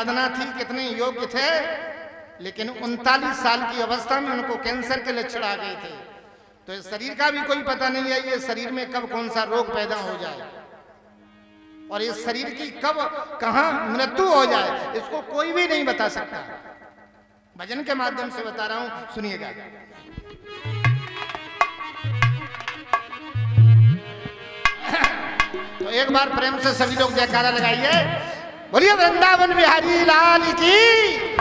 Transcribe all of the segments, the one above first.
साधना थी, कितने योग्य थे, लेकिन 39 साल की अवस्था में उनको कैंसर के लक्षण आ गए थे। तो इस शरीर का भी कोई पता नहीं है, ये शरीर में कब कौन सा रोग पैदा हो जाए और इस शरीर की कब कहां मृत्यु हो जाए, इसको कोई भी नहीं बता सकता। भजन के माध्यम से बता रहा हूं, सुनिएगा। तो एक बार प्रेम से सभी लोग जयकारा लगाइए, बोलिए वृंदावन बिहारी लाल की।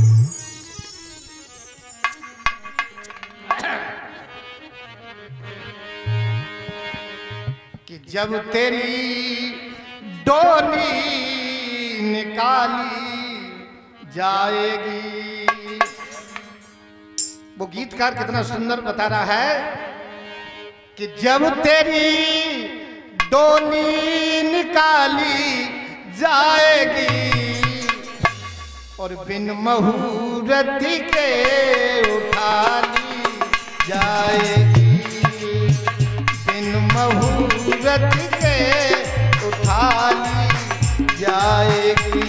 कि जब तेरी डोली निकाली जाएगी, वो गीतकार कितना सुंदर बता रहा है कि जब तेरी डोली निकाली जाएगी और बिन मुहूर्त के उठा ली जाएगी, बिन मुहूर्त के उठा ली जाएगी।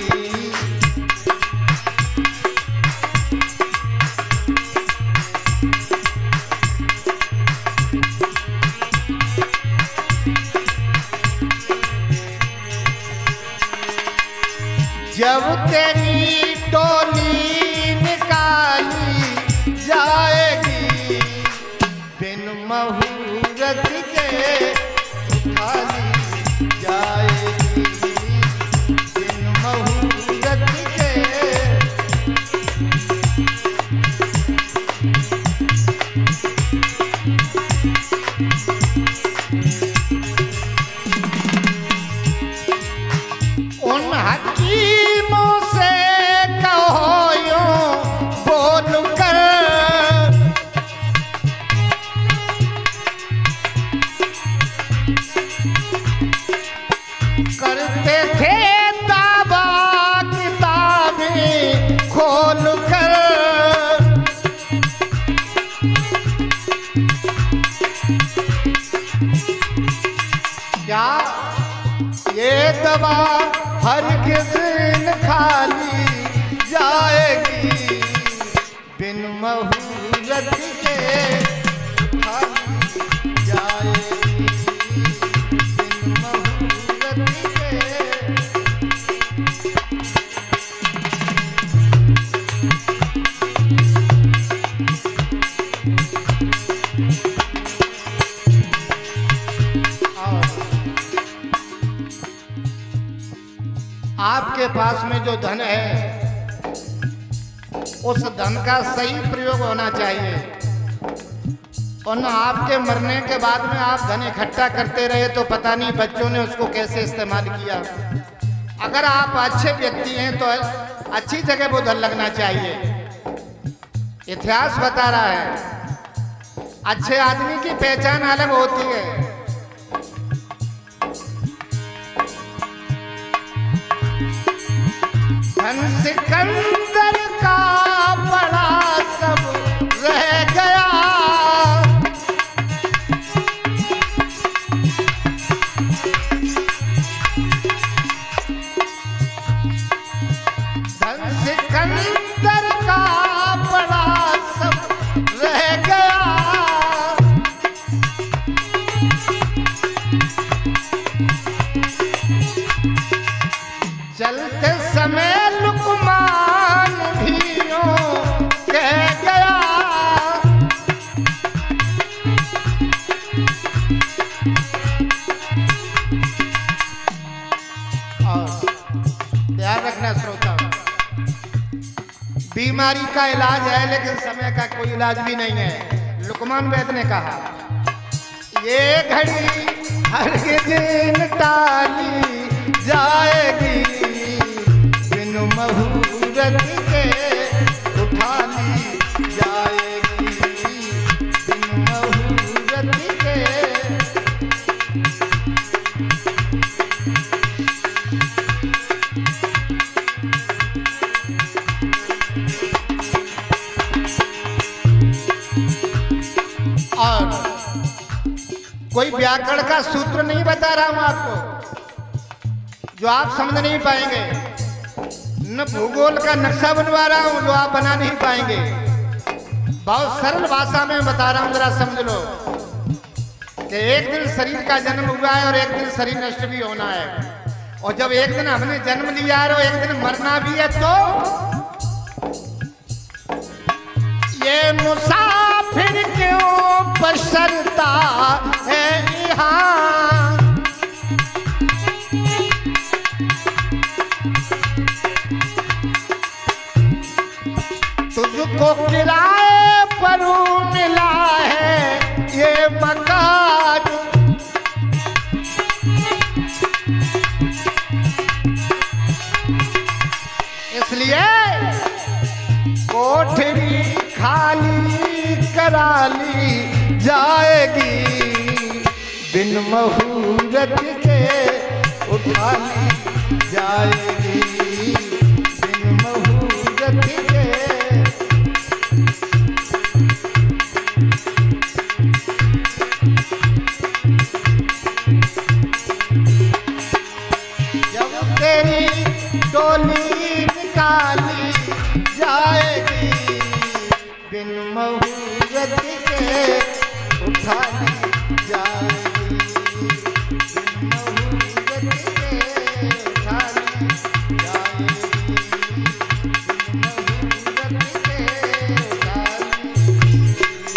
जब तेरी डोली निकाली जाएगी, बिन मुहूर्त के उठा ली जाएगी, बिन मुहूर्त के। उन हकीमों से कहो यूं बोल कर, करते थे दावा किताबें खोल कर। क्या ये दवा हरगिज़ न खाली जाएगी, बिन मुहूर्त के खाली जाएगी, बिन मुहूर्त के। आपके पास में जो धन है, उस धन का सही प्रयोग होना चाहिए, और न आपके मरने के बाद में आप धन इकट्ठा करते रहे तो पता नहीं बच्चों ने उसको कैसे इस्तेमाल किया। अगर आप अच्छे व्यक्ति हैं तो अच्छी जगह वो धन लगना चाहिए। इतिहास बता रहा है, अच्छे आदमी की पहचान अलग होती है। धन सिकंदर का बड़ा सब रह गया, धन सिकंदर का बड़ा सब रह गया। चलते समय लुकमान भी यूं कह गया, और ध्यान रखना श्रोता, बीमारी का इलाज है लेकिन समय का कोई इलाज भी नहीं है। लुकमान वैद ने कहा, ये घड़ी हरगिज़ न टाली जाएगी, बिन मुहूर्त के उठा ली जाएगी, बिन मुहूर्त के। और कोई व्याकरण का सूत्र नहीं बता रहा हूं आपको जो आप समझ नहीं पाएंगे। न भूगोल का नक्शा बनवा रहा हूं जो आप बना नहीं पाएंगे। बहुत सरल भाषा में बता रहा हूं, जरा समझ लो कि एक दिन शरीर का जन्म हुआ है और एक दिन शरीर नष्ट भी होना है। और जब एक दिन हमने जन्म लिया है और एक दिन मरना भी है, तो ये मुसाफिर क्यों बसरता है यहाँ, तुझको किराए पर मिला है ये मकान, इसलिए कोठरी खाली करा ली जाएगी, बिन मुहूर्त के उठा ली जाएगी, बिन मुहूर्त के। जब तेरी डोली निकाली जाएगी, बिन मुहूर्त के उठा ली जाएगी, बिन मुहूर्त के उठा ली जाएगी, बिन मुहूर्त के उठा ली।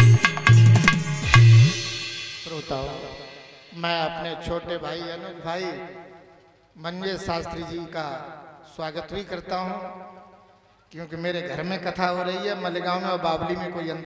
श्रोताओं, मैं अपने छोटे भाई अनुज भाई मंजे शास्त्री जी का स्वागत भी करता हूं, क्योंकि मेरे घर में कथा हो रही है। मलेगांव में और बावली में कोई